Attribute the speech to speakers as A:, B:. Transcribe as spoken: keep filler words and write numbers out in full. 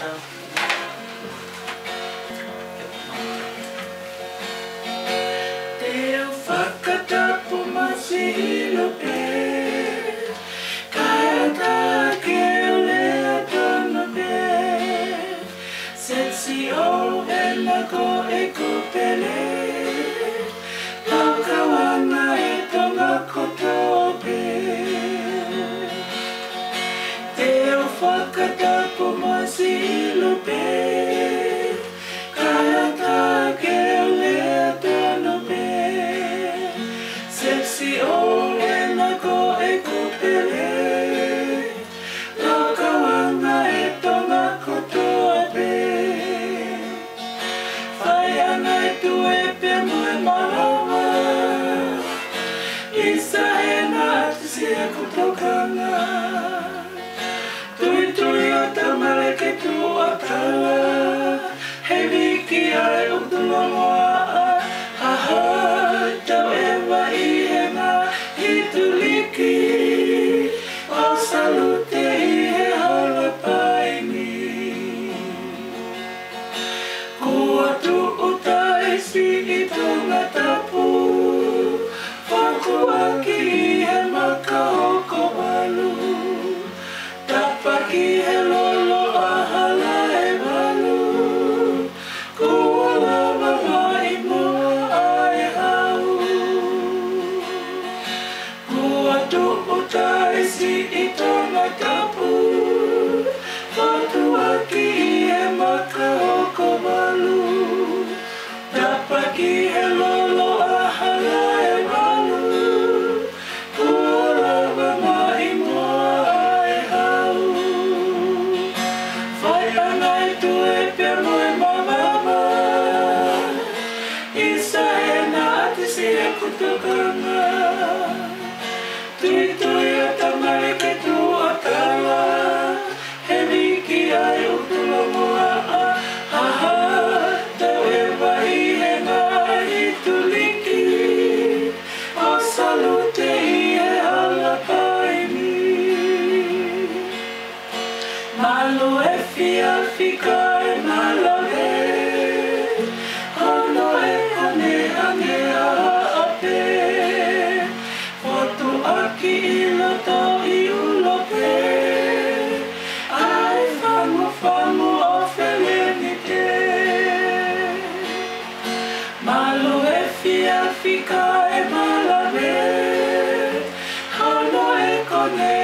A: Te whakatapu masihilo pe Kaya tā ke o lea tono pe Setsi o e nako e kupele Taukawana e tonga kotoa pe Te whakatapu masihilo pe Kaya tā ke o lea tono pe Sexy o e nako e kupele Taukawana e tonga kotoa pe Whai ana e tu e pe moe malawa Isa e na atu si e kutokanga Tui tui o tamare ke tu a tala Hei wiki ai o tula moa Aha, tau e wai he ngā hitu liki O salute i he hala paini Kua tu o taisi i tonga tapu Whaku aki i he maka hoko walu Tapaki he lolo a hala e walu Kua lava mai moa ai hau Kua tu o taisi i tonga tapu Whaku aki i he maka hoko walu Tapaki he lolo a hala e walu Kua lava mai moa ai hau Whai ana e tu e pia moe mawama Isa e na ati si e kutokanga Tui tui o tamare ke tu a tala He wiki ai o tula moa Aha, tau e wahi he ngā hitu liki O salute i e hala paini Malo e fia fika e malave Hono e kone ange a ape Fotu aki i loto i ulope Ai famu famu o felenite Malo e fia fika e malave Hono e kone